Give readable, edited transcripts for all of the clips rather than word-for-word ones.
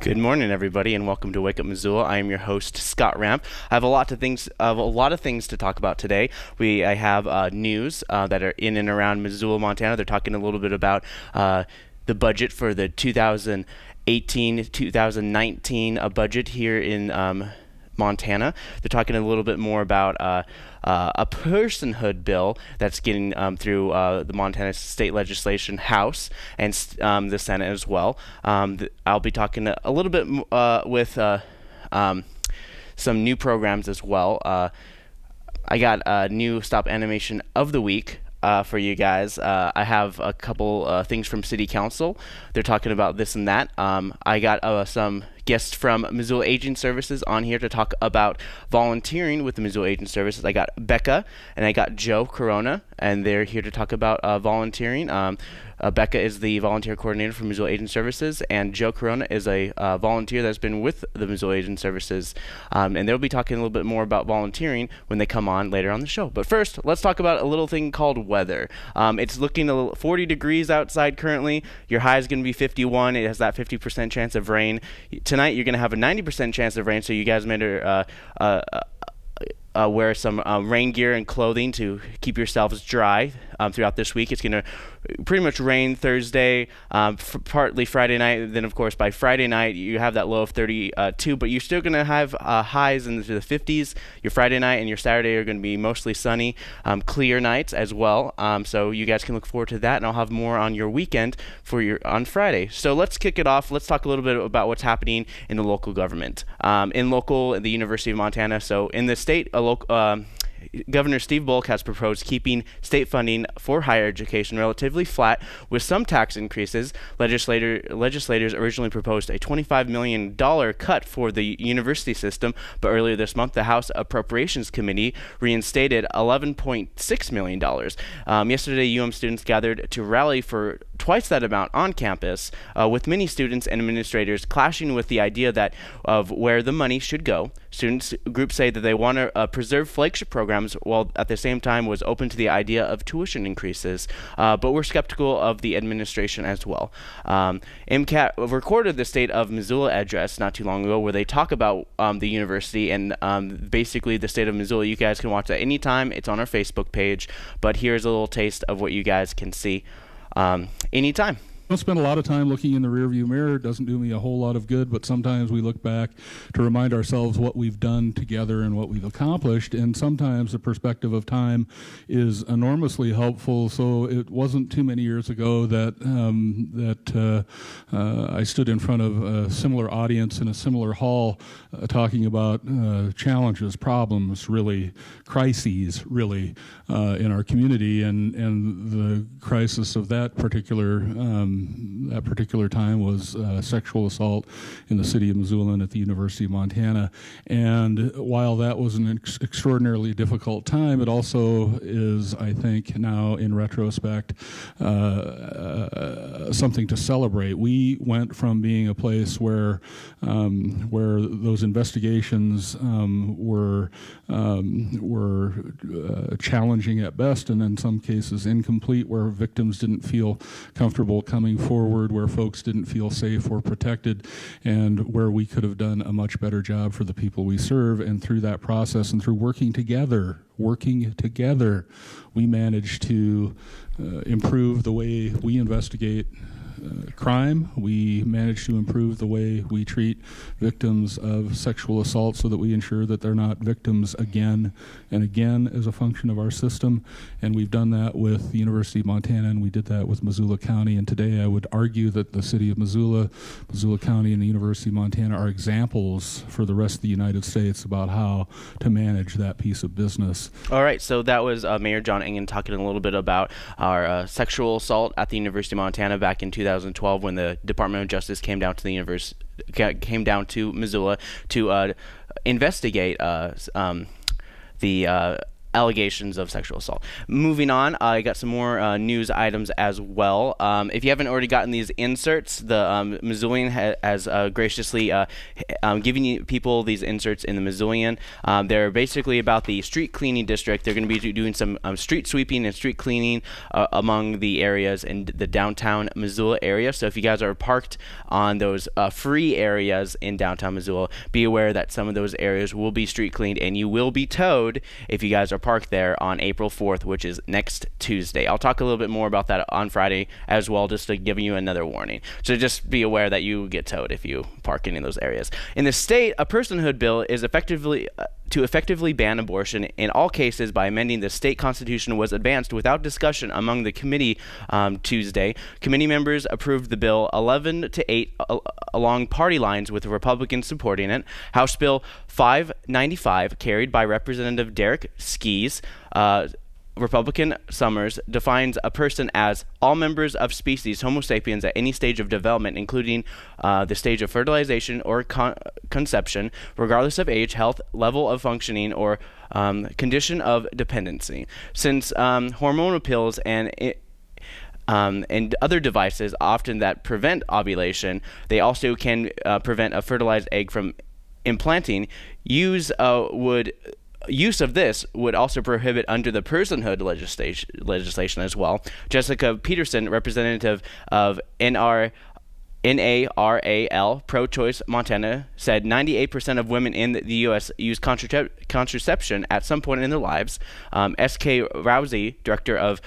Good morning, everybody, and welcome to Wake Up Missoula. I am your host, Scott Ramp. I have a lot of things to talk about today. I have news that are in and around Missoula, Montana. They're talking a little bit about the budget for the 2018-2019 budget here in Montana. They're talking a little bit more about a personhood bill that's getting through the Montana State Legislation House and the Senate as well. I'll be talking a little bit with some new programs as well. I got a new stop animation of the week for you guys. I have a couple things from City Council. They're talking about this and that. I got some guests from Missoula Aging Services on here to talk about volunteering with the Missoula Aging Services. I got Becca and I got Joe Corona, and they're here to talk about volunteering. Becca is the volunteer coordinator for Missoula Aging Services, and Joe Corona is a volunteer that's been with the Missoula Aging Services. And they'll be talking a little bit more about volunteering when they come on later on the show. But first, let's talk about a little thing called weather. It's looking 40 degrees outside currently. Your high is going to be 51. It has that 50% chance of rain. Tonight, you're going to have a 90% chance of rain, so you guys better wear some rain gear and clothing to keep yourselves dry throughout this week. It's going to pretty much rain Thursday, partly Friday night. Then, of course, by Friday night, you have that low of 32, but you're still going to have highs into the 50s. Your Friday night and your Saturday are going to be mostly sunny, clear nights as well. So you guys can look forward to that, and I'll have more on your weekend on Friday. So let's kick it off. Let's talk a little bit about what's happening in the local government. In the University of Montana. So in the state, Governor Steve Bullock has proposed keeping state funding for higher education relatively flat with some tax increases. Legislators originally proposed a $25 million cut for the university system, but earlier this month, the House Appropriations Committee reinstated $11.6 million. Yesterday, students gathered to rally for twice that amount on campus, with many students and administrators clashing with the idea of where the money should go. Students groups say that they want to preserve flagship programs while at the same time was open to the idea of tuition increases, but we're skeptical of the administration as well. MCAT recorded the State of Missoula address not too long ago where they talk about the university and basically the state of Missoula. You guys can watch that anytime. It's on our Facebook page, but here's a little taste of what you guys can see anytime. Don't spend a lot of time looking in the rearview mirror. It doesn't do me a whole lot of good, but sometimes we look back to remind ourselves what we've done together and what we've accomplished, and sometimes the perspective of time is enormously helpful. So it wasn't too many years ago that I stood in front of a similar audience in a similar hall talking about challenges, problems, really, crises, really, in our community, and the crisis of that particular time was sexual assault in the city of Missoula and at the University of Montana. And while that was an extraordinarily difficult time, it also is, I think, now in retrospect, something to celebrate. We went from being a place where those investigations were challenging at best, and in some cases incomplete, where victims didn't feel comfortable coming forward, where folks didn't feel safe or protected, and where we could have done a much better job for the people we serve. And through that process and through working together, we managed to improve the way we investigate crime. We managed to improve the way we treat victims of sexual assault so that we ensure that they're not victims again and again as a function of our system. And we've done that with the University of Montana, and we did that with Missoula County. And today I would argue that the city of Missoula, Missoula County, and the University of Montana are examples for the rest of the United States about how to manage that piece of business. All right, so that was Mayor John Engen talking a little bit about our sexual assault at the University of Montana back in 2012 when the Department of Justice came down to Missoula to investigate the allegations of sexual assault. Moving on, I got some more news items as well. If you haven't already gotten these inserts, the Missoulian has graciously given people these inserts in the Missoulian. They're basically about the street cleaning district. They're going to be doing some street sweeping and street cleaning among the areas in the downtown Missoula area. So if you guys are parked on those free areas in downtown Missoula, be aware that some of those areas will be street cleaned, and you will be towed if you guys are parked there on April 4th, which is next Tuesday. I'll talk a little bit more about that on Friday as well, just to give you another warning. So just be aware that you get towed if you park in those areas. In the state, a personhood bill is to effectively ban abortion in all cases by amending the state constitution was advanced without discussion among the committee Tuesday. Committee members approved the bill 11-8 along party lines, with the Republicans supporting it. House Bill 595, carried by Representative Derek Skees, Republican Summers, defines a person as all members of species Homo sapiens at any stage of development, including the stage of fertilization or conception, regardless of age, health, level of functioning, or condition of dependency. Since hormonal pills and other devices often that prevent ovulation, they also can prevent a fertilized egg from implanting. Use of this would also prohibit under the personhood legislation as well. Jessica Peterson, representative of NARAL Pro-Choice Montana, said 98% of women in the U.S. use contraception at some point in their lives. S.K. Rousey, director of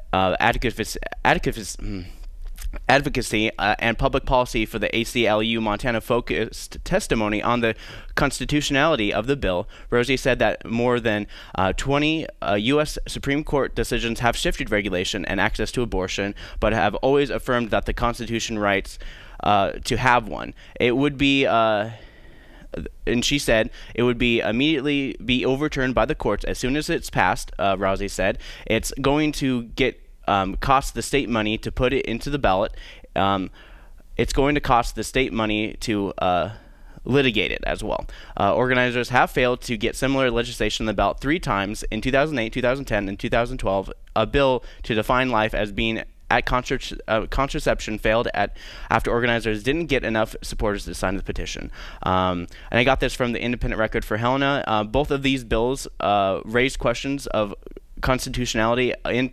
Advocacy and Public Policy for the ACLU Montana, focused testimony on the constitutionality of the bill. Rosie said that more than 20 U.S. Supreme Court decisions have shifted regulation and access to abortion, but have always affirmed that the Constitution rights to have one. It would be and she said it would be immediately be overturned by the courts as soon as it's passed. Rousey said it's going to cost the state money to put it into the ballot. It's going to cost the state money to litigate it as well. Organizers have failed to get similar legislation on the ballot 3 times, in 2008, 2010, and 2012. A bill to define life as being at contraception failed after organizers didn't get enough supporters to sign the petition. And I got this from the Independent Record for Helena. Both of these bills raised questions of constitutionality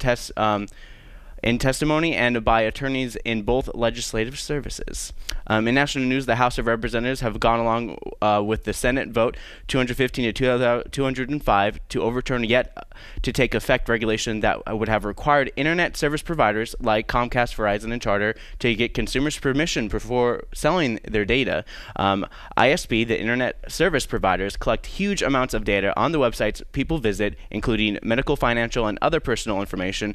in testimony and by attorneys in both legislative services. In national news, the House of Representatives have gone along with the Senate vote 215 to 205 to overturn to take effect regulation that would have required internet service providers like Comcast, Verizon, and Charter to get consumers' permission before selling their data. ISP, the internet service providers, collect huge amounts of data on the websites people visit, including medical, financial, and other personal information.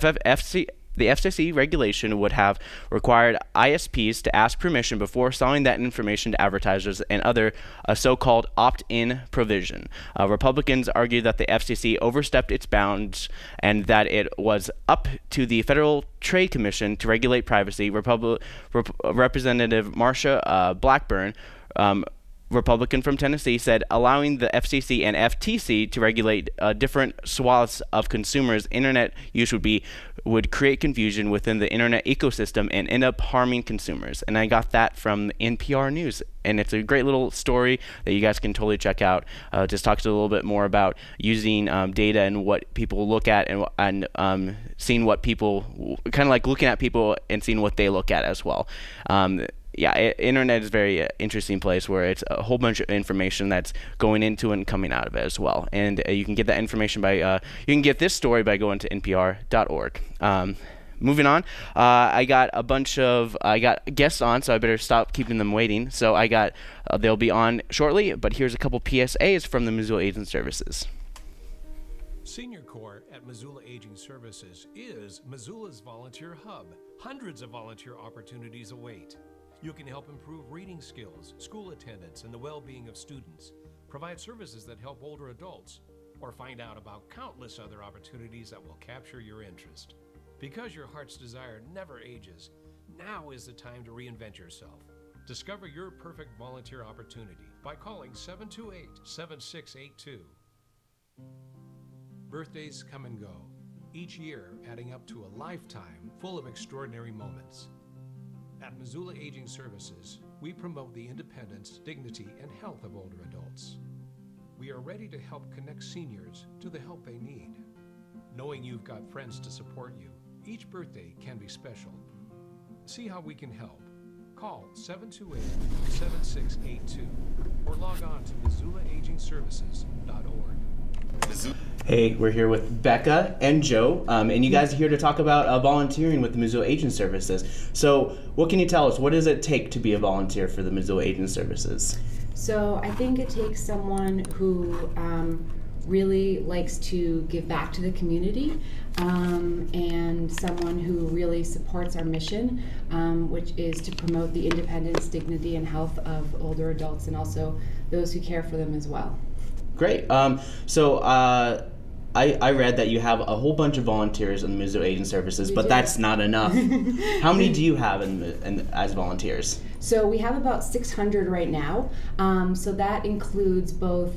The FCC regulation would have required ISPs to ask permission before selling that information to advertisers and other so-called opt-in provision. Republicans argue that the FCC overstepped its bounds and that it was up to the Federal Trade Commission to regulate privacy. Representative Marsha Blackburn, Republican from Tennessee, said allowing the FCC and FTC to regulate different swaths of consumers' internet use would create confusion within the internet ecosystem and end up harming consumers. And I got that from NPR News, and it's a great little story that you guys can totally check out. Just talks a little bit more about using data and what people look at, and seeing what people, kind of like looking at people and seeing what they look at as well. Internet is a very interesting place where it's a whole bunch of information that's going into and coming out of it as well. And you can get that information by, you can get this story by going to npr.org. Moving on, I got guests on, so I better stop keeping them waiting. So they'll be on shortly, but here's a couple PSAs from the Missoula Aging Services. Senior Corps at Missoula Aging Services is Missoula's volunteer hub. Hundreds of volunteer opportunities await. You can help improve reading skills, school attendance, and the well-being of students, provide services that help older adults, or find out about countless other opportunities that will capture your interest. Because your heart's desire never ages, now is the time to reinvent yourself. Discover your perfect volunteer opportunity by calling 728-7682. Birthdays come and go, each year adding up to a lifetime full of extraordinary moments. At Missoula Aging Services, we promote the independence, dignity, and health of older adults. We are ready to help connect seniors to the help they need. Knowing you've got friends to support you, each birthday can be special. See how we can help. Call 728-7682 or log on to MissoulaAgingServices.org. Hey, we're here with Becka and Joe, and you guys are here to talk about volunteering with the Missoula Aging Services. So what can you tell us? What does it take to be a volunteer for the Missoula Aging Services? So I think it takes someone who really likes to give back to the community, and someone who really supports our mission, which is to promote the independence, dignity, and health of older adults and also those who care for them as well. Great. I read that you have a whole bunch of volunteers in the Missoula Aging Services, but that's not enough. How many do you have as volunteers? So we have about 600 right now. So that includes both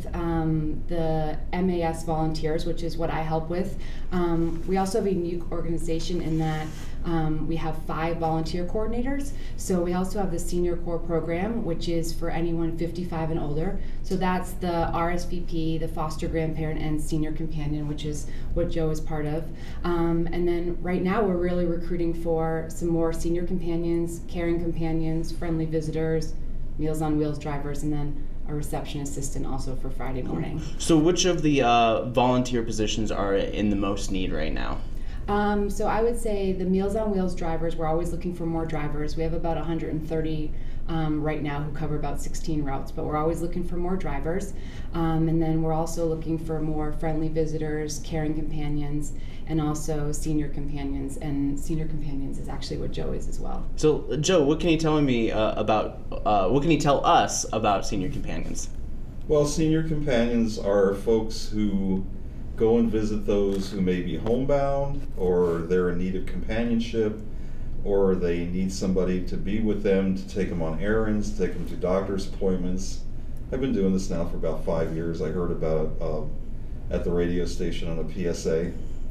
the MAS volunteers, which is what I help with. We also have a unique organization in that we have 5 volunteer coordinators. So we also have the Senior Corps program, which is for anyone 55 and older. So that's the RSVP, the foster grandparent, and senior companion, which is what Joe is part of. And then right now we're really recruiting for some more senior companions, caring companions, friendly visitors, Meals on Wheels drivers, and then a reception assistant also for Friday morning. So which of the volunteer positions are in the most need right now? So I would say the Meals on Wheels drivers, we're always looking for more drivers. We have about 130 right now who cover about 16 routes, but we're always looking for more drivers. And then we're also looking for more friendly visitors, caring companions, and also senior companions. And senior companions is actually what Joe is as well. So Joe, what can you tell me what can you tell us about senior companions? Well, senior companions are folks who go and visit those who may be homebound, or they're in need of companionship, or they need somebody to be with them, to take them on errands, to take them to doctor's appointments. I've been doing this now for about 5 years. I heard about it at the radio station on a PSA,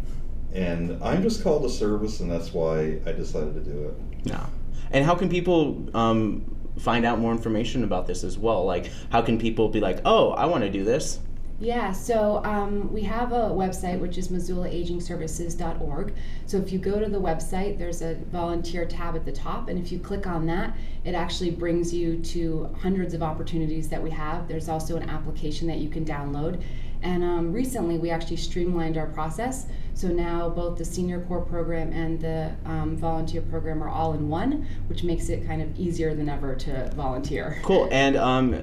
and I'm just called to service, and that's why I decided to do it. Yeah. And how can people find out more information about this as well? Like, how can people be like, oh, I want to do this? Yeah, so we have a website, which is MissoulaAgingServices.org. So if you go to the website, there's a volunteer tab at the top, and if you click on that, it actually brings you to hundreds of opportunities that we have. There's also an application that you can download. And recently, we actually streamlined our process. So now both the Senior Corps program and the volunteer program are all in one, which makes it kind of easier than ever to volunteer. Cool. And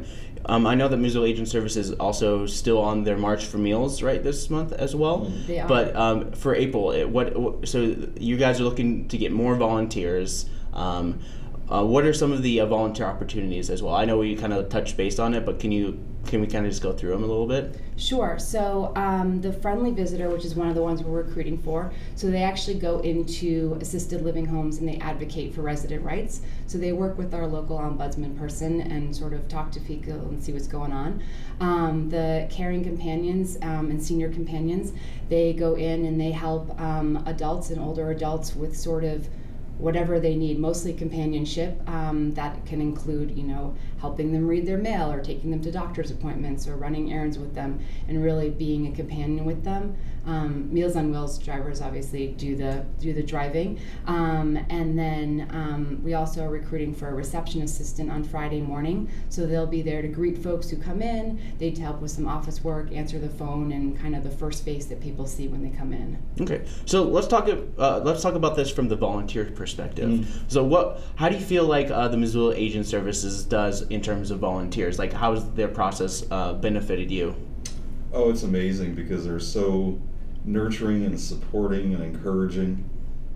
I know that Missoula Aging Services is also still on their March for Meals, right, this month as well? They are. But for April, so you guys are looking to get more volunteers. What are some of the volunteer opportunities as well? I know we kind of touched base on it, but can we kind of just go through them a little bit? Sure. So the friendly visitor, which is one of the ones we're recruiting for, so they actually go into assisted living homes and they advocate for resident rights. So they work with our local ombudsman person and sort of talk to people and see what's going on. The caring companions and senior companions, they go in and they help adults and older adults with sort of whatever they need, mostly companionship. That can include, helping them read their mail or taking them to doctor's appointments or running errands with them and really being a companion with them. Meals on Wheels drivers obviously do the driving. And then we also are recruiting for a reception assistant on Friday morning. So they'll be there to greet folks who come in. They'd help with some office work, answer the phone, and kind of the first face that people see when they come in. Okay, so let's talk about this from the volunteer perspective. So how do you feel like the Missoula Aging Services does in terms of volunteers? Like, how has their process benefited you? Oh, it's amazing because they're so nurturing and supporting and encouraging.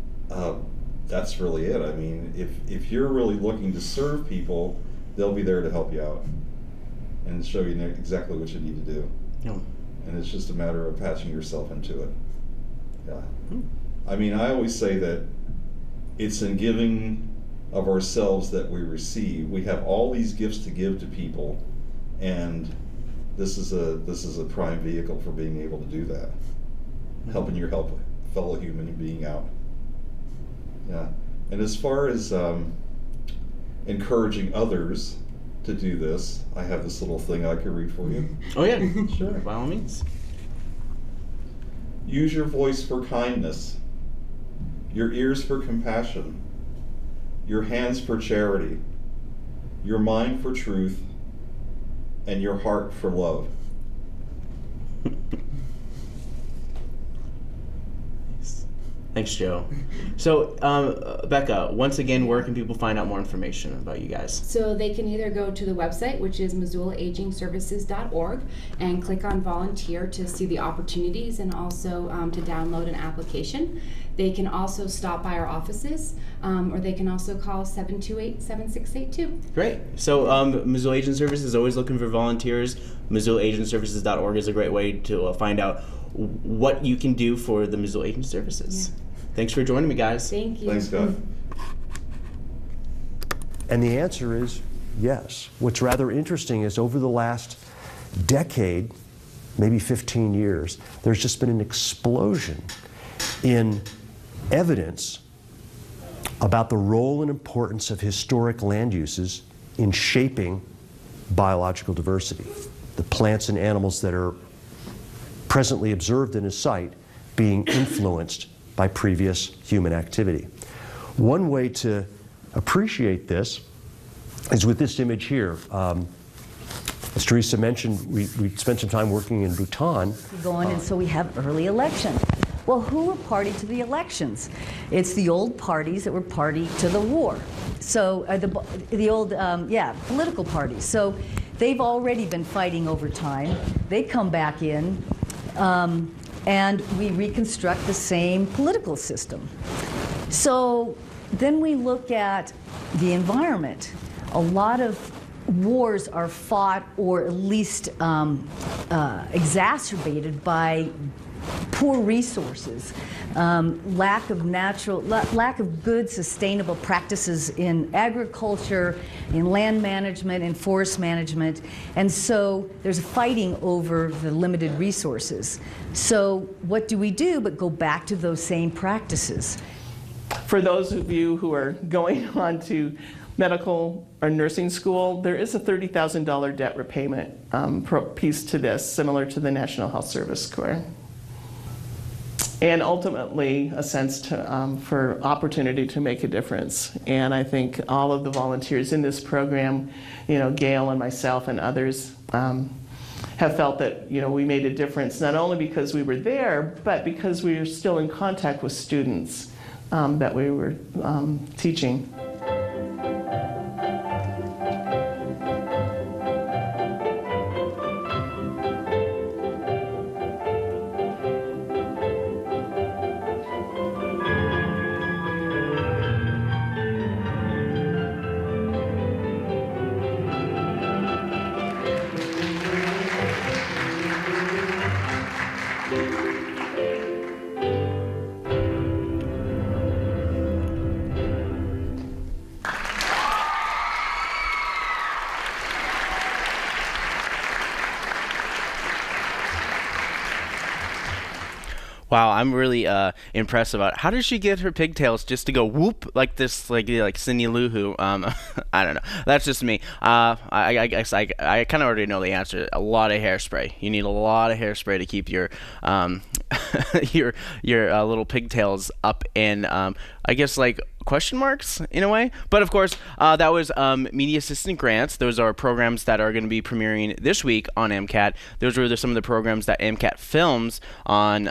That's really it. I mean, if you're really looking to serve people, they'll be there to help you out and show you exactly what you need to do. Yeah. And it's just a matter of patching yourself into it. Yeah. I mean, I always say that it's in giving of ourselves that we receive. We have all these gifts to give to people, and this is a prime vehicle for being able to do that. helping your fellow human being out. Yeah. And as far as encouraging others to do this, I have this little thing I can read for you. Oh yeah, sure, by all means. Use your voice for kindness, your ears for compassion, your hands for charity, your mind for truth, and your heart for love. Thanks, Joe. So, Becca, once again, where can people find out more information about you guys? So they can either go to the website, which is MissoulaAgingServices.org, and click on volunteer to see the opportunities and also to download an application. They can also stop by our offices, or they can also call 728-7682. Great. So Missoula Aging Services is always looking for volunteers. MissoulaAgingServices.org is a great way to find out what you can do for the Missoula Aging Services. Yeah. Thanks for joining me, guys. Thank you. Thanks, Scott. And the answer is yes. What's rather interesting is over the last decade, maybe 15 years, there's just been an explosion in evidence about the role and importance of historic land uses in shaping biological diversity. The plants and animals that are presently observed in a site being influenced by previous human activity. One way to appreciate this is with this image here. As Teresa mentioned, we spent some time working in Bhutan. And so we have early elections. Well, who were party to the elections? It's the old parties that were party to the war. So the old, political parties. So they've already been fighting over time. They come back in, and we reconstruct the same political system. So then we look at the environment. A lot of wars are fought or at least exacerbated by poor resources, lack of good sustainable practices in agriculture, in land management, in forest management, and so there's fighting over the limited resources. So what do we do but go back to those same practices? For those of you who are going on to medical or nursing school, there is a $30,000 debt repayment piece to this, similar to the National Health Service Corps. And ultimately, a sense for opportunity to make a difference. And I think all of the volunteers in this program, Gail and myself and others, have felt that we made a difference, not only because we were there, but because we were still in contact with students that we were teaching. Wow, I'm really impressed about how does she get her pigtails just to go whoop like this, like Cindy Lou Who? I don't know. That's just me. I guess I kind of already know the answer. A lot of hairspray. You need a lot of hairspray to keep your your little pigtails up in I guess like question marks in a way. But of course, that was media assistant grants. Those are programs that are going to be premiering this week on MCAT. Those were some of the programs that MCAT films on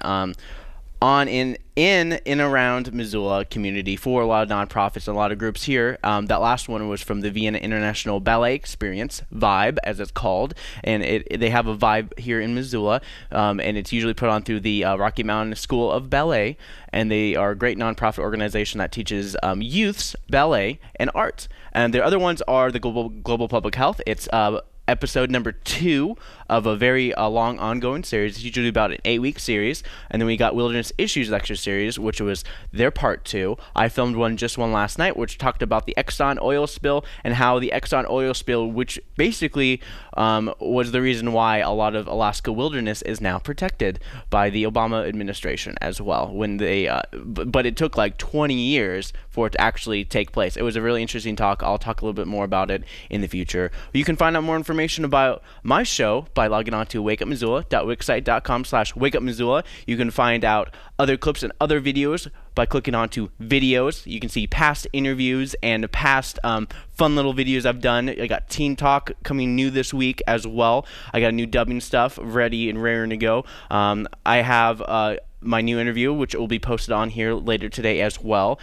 in and around Missoula community for a lot of nonprofits and a lot of groups here. That last one was from the Vienna International Ballet Experience, VIBE as it's called, and they have a VIBE here in Missoula, and it's usually put on through the Rocky Mountain School of Ballet, and they are a great nonprofit organization that teaches youths ballet and art. And the other ones are the Global Public Health. It's episode number 2 of a very long ongoing series. It's usually about an 8-week series. And then we got Wilderness Issues Lecture Series, which was their part 2. I filmed one last night, which talked about the Exxon oil spill and how the Exxon oil spill, which basically was the reason why a lot of Alaska wilderness is now protected by the Obama administration as well. When they, but it took like 20 years for it to actually take place. It was a really interesting talk. I'll talk a little bit more about it in the future. You can find out more information about my show by logging on to wakeupmissoula.wixsite.com/wakeupmissoula. You can find out other clips and other videos by clicking onto videos. You can see past interviews and past fun little videos I've done. I got Teen Talk coming new this week as well. I got new dubbing stuff ready and raring to go. I have my new interview, which will be posted on here later today as well.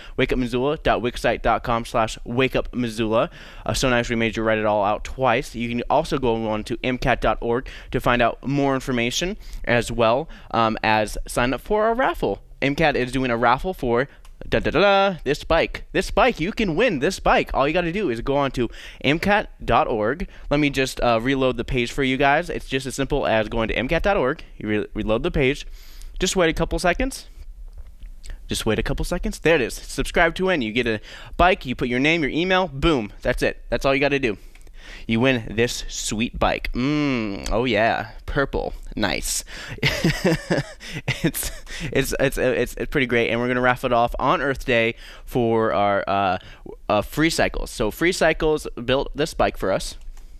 wakeupmissoula.wixsite.com/wakeupmissoula. So nice we made you write it all out twice. You can also go on to mcat.org to find out more information as well as sign up for our raffle. MCAT is doing a raffle for this bike. This bike, you can win this bike. All you got to do is go on to mcat.org. Let me just reload the page for you guys. It's just as simple as going to mcat.org. You reload the page. Just wait a couple seconds. Just wait a couple seconds. There it is. Subscribe to win. You get a bike. You put your name, your email. Boom. That's it. That's all you got to do. You win this sweet bike. Oh yeah, purple, nice. it's pretty great, and we're gonna raffle it off on Earth Day for our Free Cycles. So Free Cycles built this bike for us.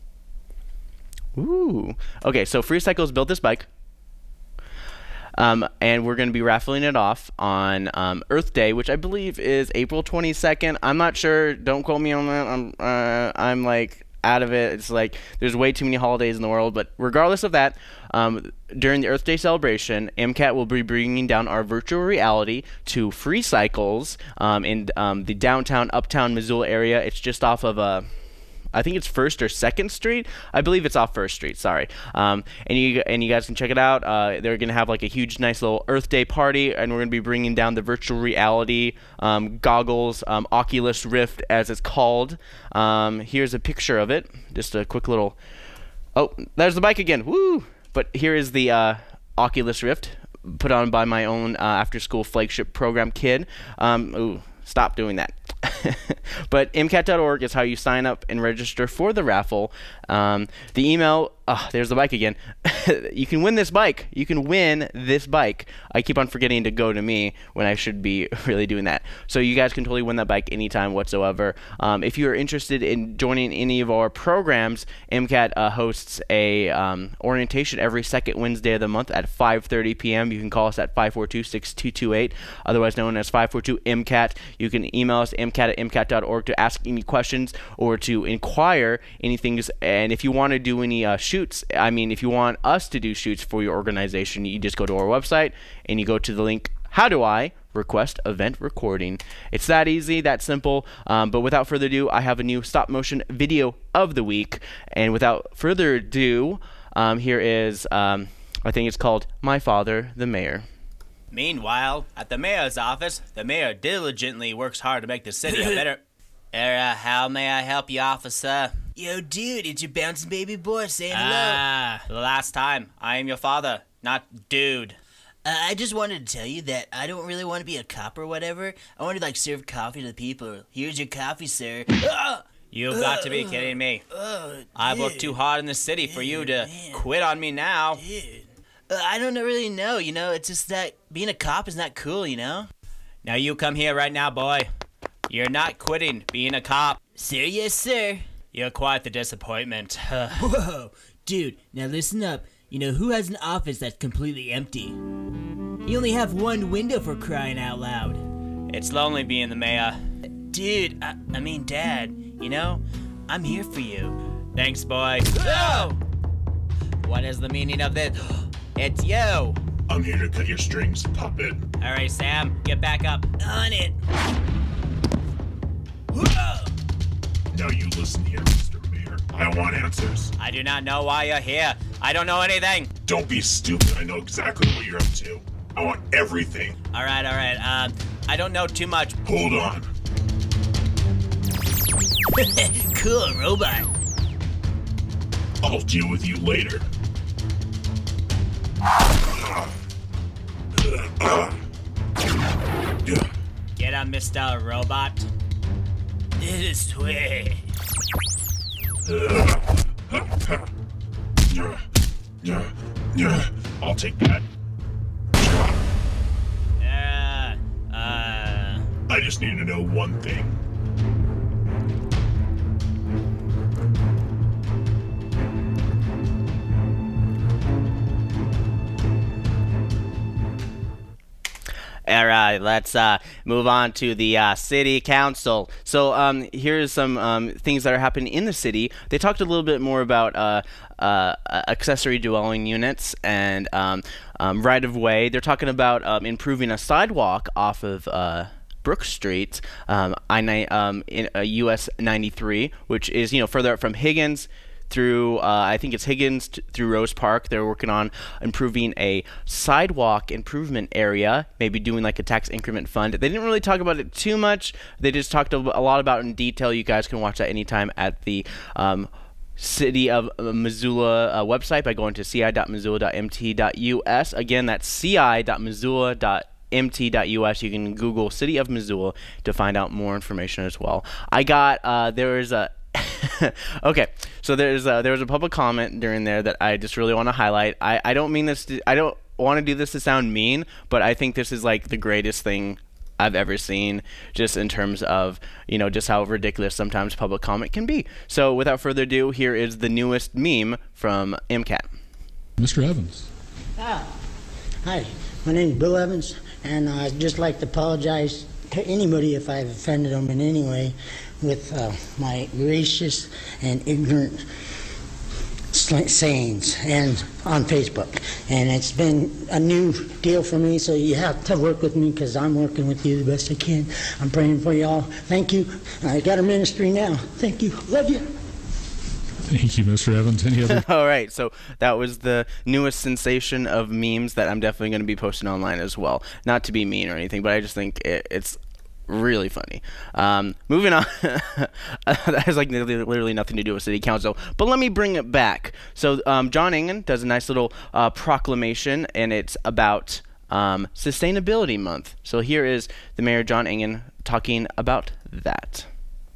Ooh. Okay, so Free Cycles built this bike. And we're going to be raffling it off on Earth Day, which I believe is April 22nd. I'm not sure. Don't quote me on that. I'm like out of it. It's like there's way too many holidays in the world. But regardless of that, during the Earth Day celebration, MCAT will be bringing down our virtual reality to Free Cycles in the downtown, uptown Missoula area. It's just off of I think it's 1st or 2nd Street. I believe it's off 1st Street. Sorry. And you guys can check it out. They're gonna have like a huge, nice little Earth Day party, and we're gonna be bringing down the virtual reality goggles, Oculus Rift, as it's called. Here's a picture of it. Just a quick little. Oh, there's the bike again. Woo! But here is the Oculus Rift, put on by my own after-school flagship program kid. Ooh, stop doing that. But mcat.org is how you sign up and register for the raffle. The email, there's the bike again. You can win this bike. You can win this bike. I keep on forgetting to go to me when I should be really doing that. So you guys can totally win that bike anytime whatsoever. If you are interested in joining any of our programs, MCAT hosts a orientation every second Wednesday of the month at 5:30 p.m. You can call us at 542-6228, otherwise known as 542-MCAT. You can email us mcat@mcat.org to ask any questions or to inquire anything. And if you want to do any shoots, if you want us to do shoots for your organization, you just go to our website and you go to the link, how do I request event recording? It's that easy, that simple. But without further ado, I have a new stop motion video of the week. And without further ado, here is, I think it's called My Father, the Mayor. Meanwhile, at the mayor's office, the mayor diligently works hard to make the city a better... how may I help you, officer? Yo, dude, it's your bouncing baby boy saying hello. The last time. I am your father, not dude. I just wanted to tell you that I don't really want to be a cop or whatever. I want to, serve coffee to the people. Here's your coffee, sir. You've got to be kidding me. I've worked too hard in the city for you to quit on me now. Dude. I don't really know, it's just that being a cop is not cool, Now you come here right now, boy. You're not quitting being a cop. Sir, yes, sir. You're quite the disappointment. Whoa, dude, now listen up. Who has an office that's completely empty? You only have one window, for crying out loud. It's lonely being the mayor. Dude, I mean, Dad, I'm here for you. Thanks, boy. Oh! What is the meaning of this? It's you. I'm here to cut your strings, puppet. All right, Sam, get back up. On it. Whoa! Now you listen here, Mr. Mayor. I want answers. I do not know why you're here. I don't know anything. Don't be stupid. I know exactly what you're up to. I want everything. All right. I don't know too much. Hold on. Cool robot. I'll deal with you later. Get up, Mr. Robot. This way. I'll take that. I just need to know one thing. All right, let's move on to the city council. So here's some things that are happening in the city. They talked a little bit more about accessory dwelling units and right-of-way. They're talking about improving a sidewalk off of Brook Street, in US 93, which is further up from Higgins through I think it's Higgins through Rose Park. They're working on improving a sidewalk improvement area, maybe doing like a tax increment fund. They didn't really talk about it too much. They just talked a lot about it in detail. You guys can watch that anytime at the City of Missoula website by going to ci.missoula.mt.us. Again, that's ci.missoula.mt.us. You can Google City of Missoula to find out more information as well. I got there is a okay, so there was a public comment during there that I just really want to highlight. I don't mean this I don't want to do this to sound mean, but I think this is like the greatest thing I've ever seen, just in terms of just how ridiculous sometimes public comment can be. So without further ado, here is the newest meme from MCAT. Mr. Evans. Hi, my name is Bill Evans, and I'd just like to apologize to anybody if I've offended them in any way with my racist and ignorant sayings and on Facebook. And it's been a new deal for me, so you have to work with me because I'm working with you the best I can. I'm praying for you all. Thank you. I got a ministry now. Thank you. Love you. Thank you, Mr. Evans. Any other? All right, so that was the newest sensation of memes that I'm definitely going to be posting online as well. Not to be mean or anything, but I just think it's really funny. Moving on. That has like literally nothing to do with city council, but let me bring it back. So John Engen does a nice little proclamation, and it's about Sustainability Month. So here is the Mayor John Engen talking about that.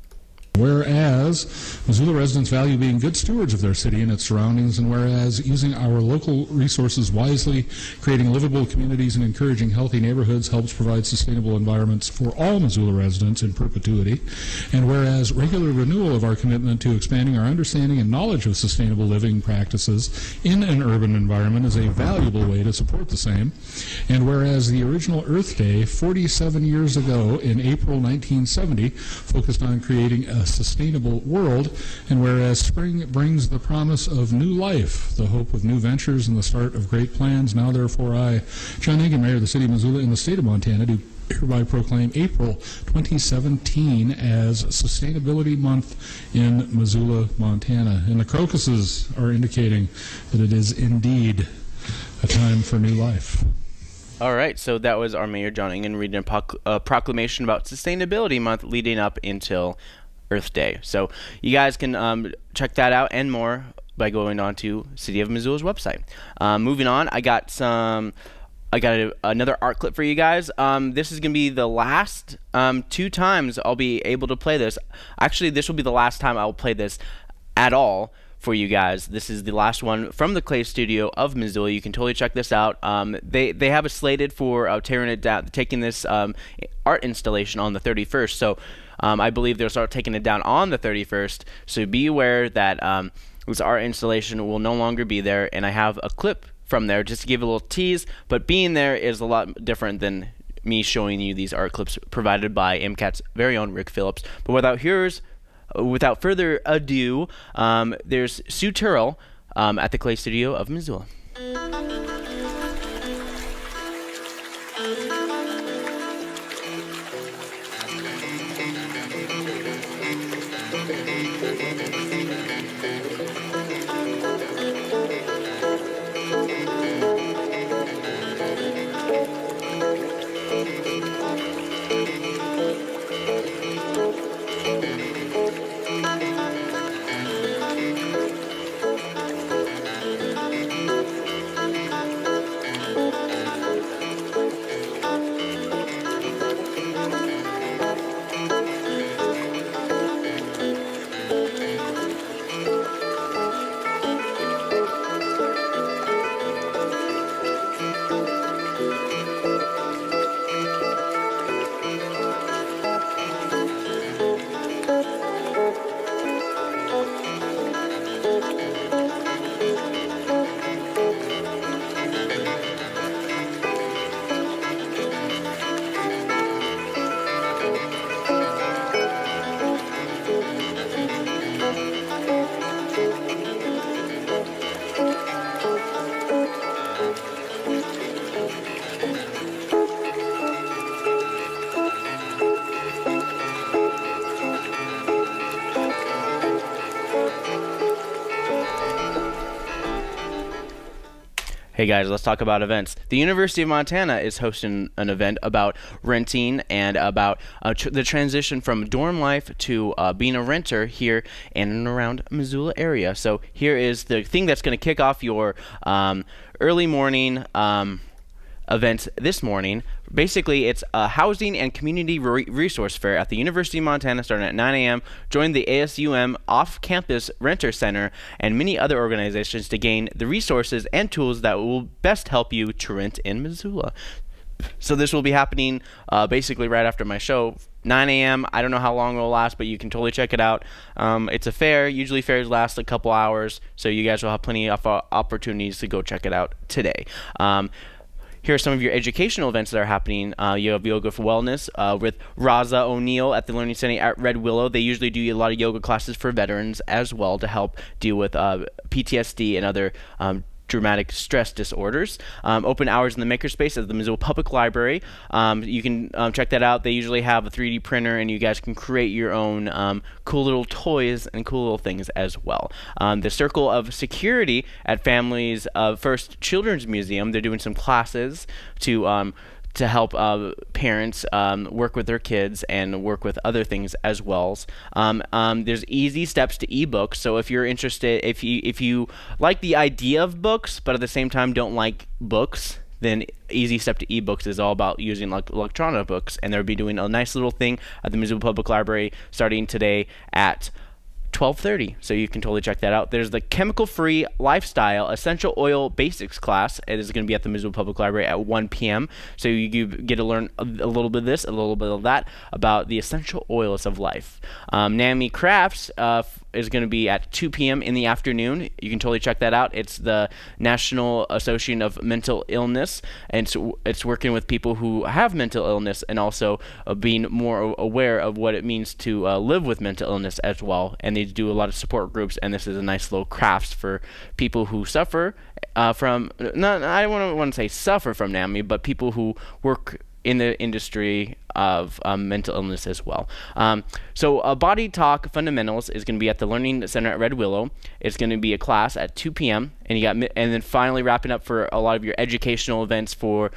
Whereas Missoula residents value being good stewards of their city and its surroundings, and whereas using our local resources wisely, creating livable communities, and encouraging healthy neighborhoods helps provide sustainable environments for all Missoula residents in perpetuity, and whereas regular renewal of our commitment to expanding our understanding and knowledge of sustainable living practices in an urban environment is a valuable way to support the same, and whereas the original Earth Day 47 years ago in April 1970 focused on creating a sustainable world, and whereas spring brings the promise of new life, the hope of new ventures, and the start of great plans, now therefore I, John Engen, Mayor of the City of Missoula in the state of Montana, do hereby proclaim April 2017 as Sustainability Month in Missoula, Montana. And the crocuses are indicating that it is indeed a time for new life. All right, so that was our Mayor John Engen reading a proclamation about Sustainability Month leading up until Earth Day. So you guys can check that out and more by going on to City of Missoula's website. Moving on, I got another art clip for you guys. This is going to be the last 2 times I'll be able to play this. Actually, this will be the last time I'll play this at all for you guys. This is the last one from the Clay Studio of Missoula. You can totally check this out. They have it slated for tearing it down, taking this art installation on the 31st. So I believe they'll start taking it down on the 31st. So be aware that this art installation will no longer be there. And I have a clip from there just to give a little tease. But being there is a lot different than me showing you these art clips provided by MCAT's very own Rick Phillips. But without further ado, there's Sue Turrell at the Clay Studio of Missoula. guys, let's talk about events. The University of Montana is hosting an event about renting and about the transition from dorm life to being a renter here in and around Missoula area. So here is the thing that's going to kick off your early morning events this morning. Basically, it's a housing and community resource fair at the University of Montana starting at 9 a.m. Join the ASUM off-campus renter center and many other organizations to gain the resources and tools that will best help you to rent in Missoula. So this will be happening basically right after my show, 9 a.m. I don't know how long it will last, but you can totally check it out. It's a fair. Usually fairs last a couple hours, so you guys will have plenty of opportunities to go check it out today. Here are some of your educational events that are happening. You have Yoga for Wellness with Raza O'Neill at the Learning Center at Red Willow. They usually do a lot of yoga classes for veterans as well to help deal with PTSD and other dramatic stress disorders. Open hours in the makerspace at the Missoula Public Library. You can check that out. They usually have a 3D printer, and you guys can create your own cool little toys and cool little things as well. The Circle of Security at Families First Children's Museum. They're doing some classes to help parents work with their kids and work with other things as well. There's easy steps to ebooks. So if you're interested, if you like the idea of books but at the same time don't like books, then Easy Step to ebooks is all about using electronic books, and they'll be doing a nice little thing at the Missoula Public Library starting today at 12:30, so you can totally check that out. There's the Chemical-Free Lifestyle Essential Oil Basics class. It is going to be at the Missoula Public Library at 1 p.m. So you get to learn a little bit of this, a little bit of that about the essential oils of life. NAMI Crafts is going to be at 2 p.m. in the afternoon. You can totally check that out. It's the National Association of Mental Illness, and it's working with people who have mental illness and also being more aware of what it means to live with mental illness as well. And they do a lot of support groups, and this is a nice little crafts for people who suffer from, I don't want to say suffer from NAMI, but people who work in the industry of mental illness as well. So Body Talk Fundamentals is going to be at the Learning Center at Red Willow. It's going to be a class at 2 p.m. and then finally wrapping up for a lot of your educational events for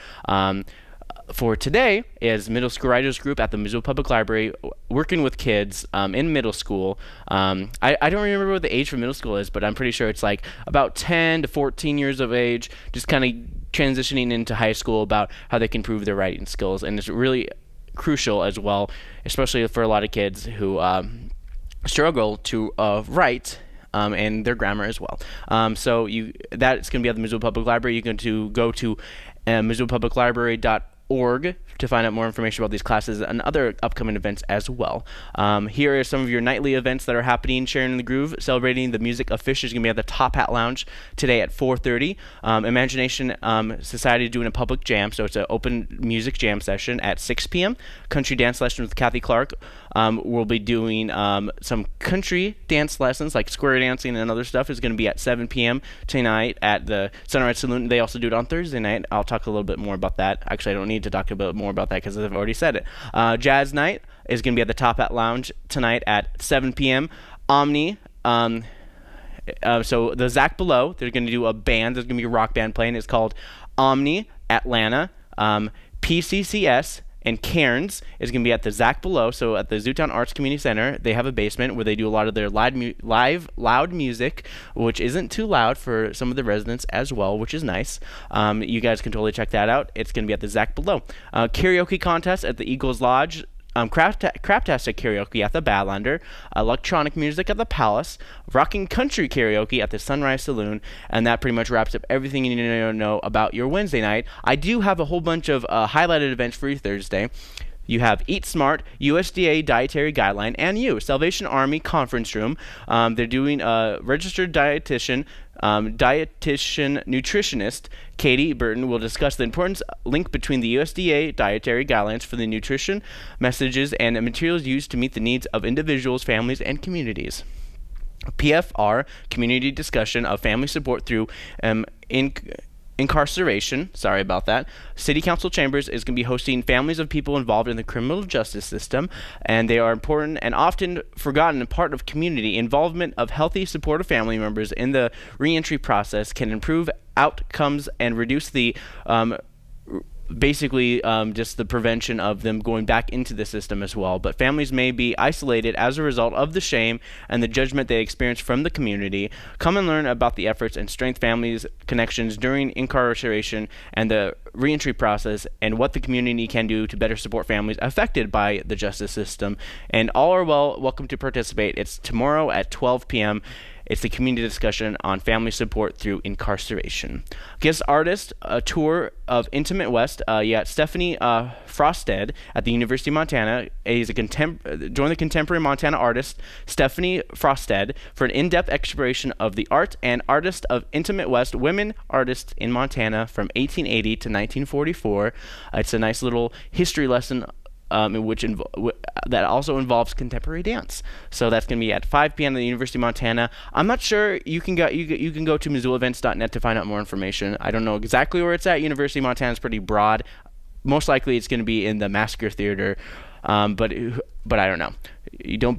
today is Middle School Writers Group at the Missoula Public Library, working with kids in middle school. I don't remember what the age for middle school is, but I'm pretty sure it's like about 10 to 14 years of age, just kind of transitioning into high school about how they can improve their writing skills. And it's really crucial as well, especially for a lot of kids who struggle to write and their grammar as well. So that's going to be at the Missoula Public Library. You're going to go to MissoulaPublicLibrary.org to find out more information about these classes and other upcoming events as well. Here are some of your nightly events that are happening. Sharing the Groove, celebrating the music of Fish, is going to be at the Top Hat Lounge today at 4:30. Imagination Society is doing a public jam, so it's an open music jam session at 6 p.m. Country dance lesson with Kathy Clark. We'll be doing some country dance lessons like square dancing and other stuff is going to be at 7 p.m. tonight at the Sunrise Saloon. They also do it on Thursday night. I'll talk a little bit more about that. Actually, I don't need to talk a bit more about that because I've already said it. Jazz Night is going to be at the Top Hat Lounge tonight at 7 p.m. Omni, so the Zach Below, they're going to do a band. There's going to be a rock band playing. It's called Omni Atlanta. PCCS and Cairns is going to be at the Zach Below, so at the Zootown Arts Community Center. They have a basement where they do a lot of their loud music, which isn't too loud for some of the residents as well, which is nice. You guys can totally check that out. It's going to be at the Zach Below. Karaoke contest at the Eagles Lodge. Craptastic karaoke at the Badlander, electronic music at the Palace, rocking country karaoke at the Sunrise Saloon, and that pretty much wraps up everything you need to know about your Wednesday night. I do have a whole bunch of highlighted events for you Thursday. You have Eat Smart, USDA Dietary Guideline, and Salvation Army Conference Room. They're doing a registered dietitian, nutritionist Katie Burton will discuss the importance link between the USDA dietary guidelines for the nutrition messages and materials used to meet the needs of individuals, families, and communities. PFR, community discussion of family support through incarceration. Sorry about that. City Council Chambers is going to be hosting families of people involved in the criminal justice system, and they are important and often forgotten part of community. Involvement of healthy, supportive family members in the reentry process can improve outcomes and reduce the just the prevention of them going back into the system as well. But families may be isolated as a result of the shame and the judgment they experience from the community. Come and learn about the efforts and strength families' connections during incarceration and the reentry process, and what the community can do to better support families affected by the justice system. And all are welcome to participate. It's tomorrow at 12 p.m. It's the community discussion on family support through incarceration. Guest artist, a tour of Intimate West. Stephanie Frosted at the University of Montana is joined the contemporary Montana artist Stephanie Frosted for an in-depth exploration of the art and artist of Intimate West, women artists in Montana from 1880 to 1944. It's a nice little history lesson that also involves contemporary dance. So that's going to be at 5 p.m. at the University of Montana. I'm not sure. You can go to MissoulaEvents.net to find out more information. I don't know exactly where it's at. University of Montana is pretty broad. Most likely it's going to be in the Massacre Theater, but I don't know. You don't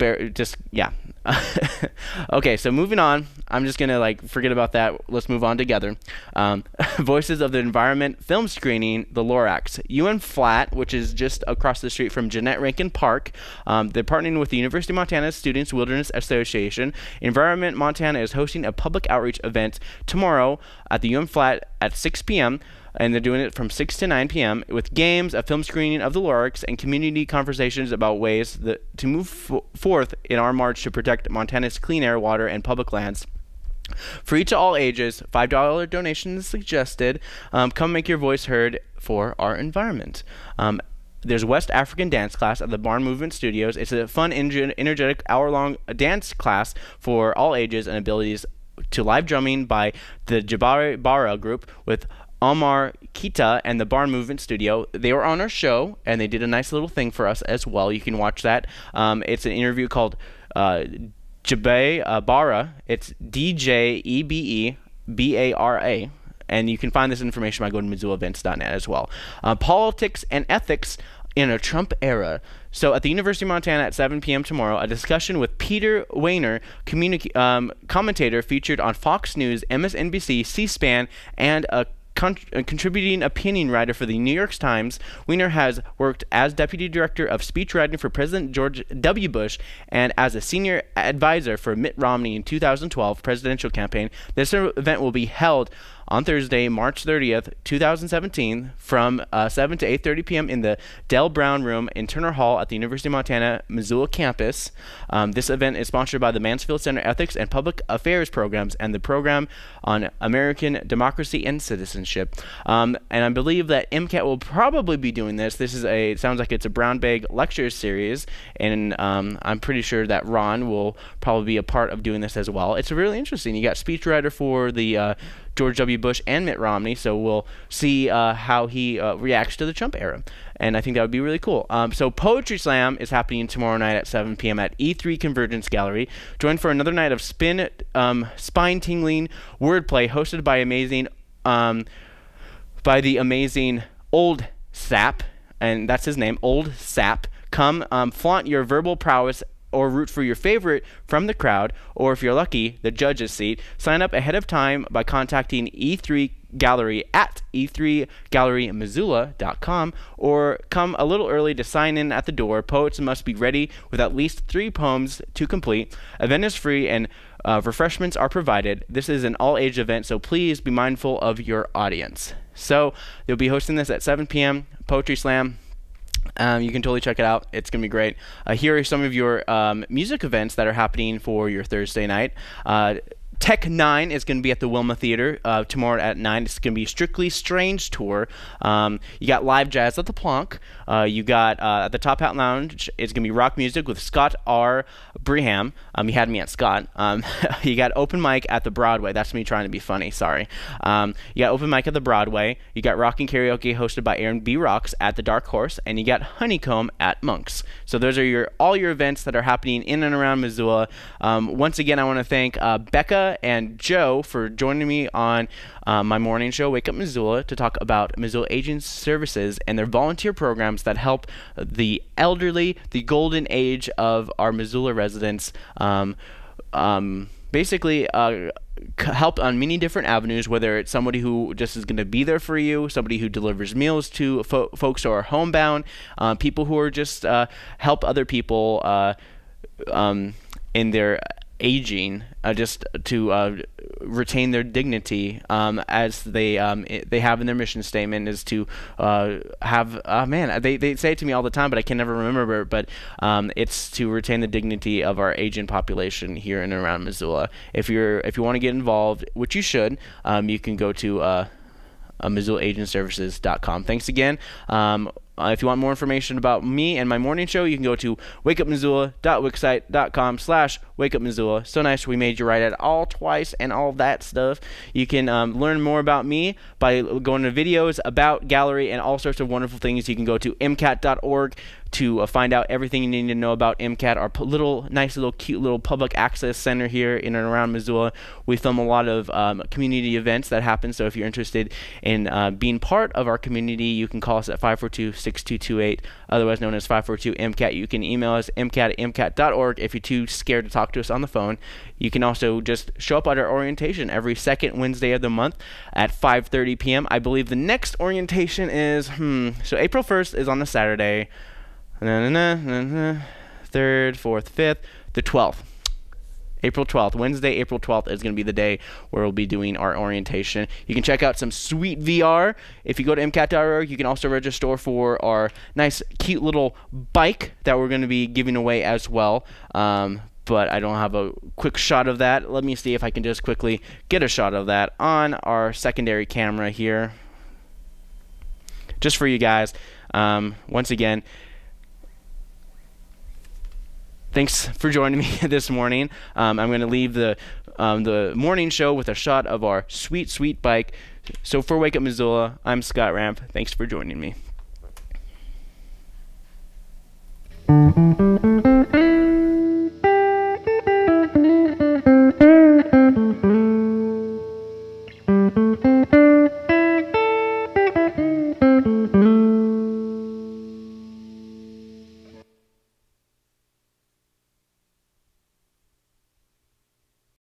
Okay, so moving on. I'm just gonna forget about that. Let's move on together. Voices of the Environment film screening, the Lorax. UN Flat, which is just across the street from Jeanette Rankin Park. They're partnering with the University of Montana Students Wilderness Association. Environment Montana is hosting a public outreach event tomorrow at the UN Flat at 6 p.m. and they're doing it from 6 to 9 p.m. with games, a film screening of the Lorax, and community conversations about ways to move forth in our march to protect Montana's clean air, water, and public lands. Free to all ages, $5 donation is suggested. Come make your voice heard for our environment. There's West African dance class at the Barn Movement Studios. It's a fun, energetic, hour-long dance class for all ages and abilities to live drumming by the Jabari Bara group with Omar Kita and the Barn Movement Studio. They were on our show, and they did a nice little thing for us as well. You can watch that. It's an interview called Jebe Bara. It's DJEBEBARA. And you can find this information by going to MissoulaEvents.net as well. Politics and Ethics in a Trump Era. So at the University of Montana at 7 p.m. tomorrow, a discussion with Peter Weiner, commentator featured on Fox News, MSNBC, C-SPAN, and a contributing opinion writer for the New York Times. Weiner has worked as Deputy Director of Speechwriting for President George W. Bush and as a senior advisor for Mitt Romney in 2012 presidential campaign. This event will be held on Thursday, March 30th, 2017, from 7 to 8:30 p.m. in the Dell Brown Room in Turner Hall at the University of Montana Missoula campus. This event is sponsored by the Mansfield Center Ethics and Public Affairs Programs and the Program on American Democracy and Citizenship. And I believe that MCAT will probably be doing this. It sounds like it's a brown bag lecture series, and I'm pretty sure that Ron will probably be a part of doing this as well. It's really interesting. You got speechwriter for the George W. Bush and Mitt Romney, so we'll see how he reacts to the Trump era, and I think that would be really cool. So Poetry Slam is happening tomorrow night at 7 p.m. at E3 Convergence Gallery. Join for another night of spine-tingling wordplay hosted by the amazing Old Sap, and that's his name, Old Sap. Come flaunt your verbal prowess or root for your favorite from the crowd, or if you're lucky, the judge's seat. Sign up ahead of time by contacting E3 Gallery at e3gallerymissoula.com, or come a little early to sign in at the door. Poets must be ready with at least 3 poems to complete. Event is free and refreshments are provided. This is an all-age event, so please be mindful of your audience. So they'll be hosting this at 7 p.m. Poetry Slam. You can totally check it out. It's going to be great. Here are some of your music events that are happening for your Thursday night. Tech 9 is going to be at the Wilma Theater tomorrow at 9. It's going to be Strictly Strange Tour. You got live jazz at the Plonk. You got at the Top Hat Lounge, it's going to be rock music with Scott R. Breham. You had me at Scott. You got open mic at the Broadway. That's me trying to be funny. Sorry. You got open mic at the Broadway. You got rocking karaoke hosted by Aaron B. Rocks at the Dark Horse, and you got Honeycomb at Monk's. So those are all your events that are happening in and around Missoula. Once again, I want to thank Becka Becka and Joe for joining me on my morning show, Wake Up Missoula, to talk about Missoula Aging Services and their volunteer programs that help the elderly, the golden age of our Missoula residents, basically help on many different avenues, whether it's somebody who just is going to be there for you, somebody who delivers meals to folks who are homebound, people who are just help other people in their aging, just to retain their dignity, as they have in their mission statement, is to have they say it to me all the time, but I can never remember it, but it's to retain the dignity of our aging population here in and around Missoula. If you want to get involved, which you should, you can go to MissoulaAgingServices.com. Thanks again. If you want more information about me and my morning show, you can go to wakeupmissoula.wixsite.com/wakeupmissoula. So nice we made you write it all twice and all that stuff. You can learn more about me by going to videos, about gallery, and all sorts of wonderful things. You can go to mcat.org to find out everything you need to know about MCAT, our nice little cute little public access center here in and around Missoula. We film a lot of community events that happen, so if you're interested in being part of our community, you can call us at 542-6228, otherwise known as 542-MCAT. You can email us mcat@mcat.org if you're too scared to talk to us on the phone. You can also just show up at our orientation every second Wednesday of the month at 5:30 p.m. I believe the next orientation is, so April 1st is on a Saturday. 3rd, 4th, 5th, the 12th. April 12th, Wednesday, April 12th is going to be the day where we'll be doing our orientation. You can check out some sweet VR. If you go to mcat.org, you can also register for our nice, cute little bike that we're going to be giving away as well. But I don't have a quick shot of that. Let me see if I can just quickly get a shot of that on our secondary camera here, just for you guys. Once again, thanks for joining me this morning. I'm going to leave the morning show with a shot of our sweet, sweet bike. So for Wake Up Missoula, I'm Scott Ramp. Thanks for joining me.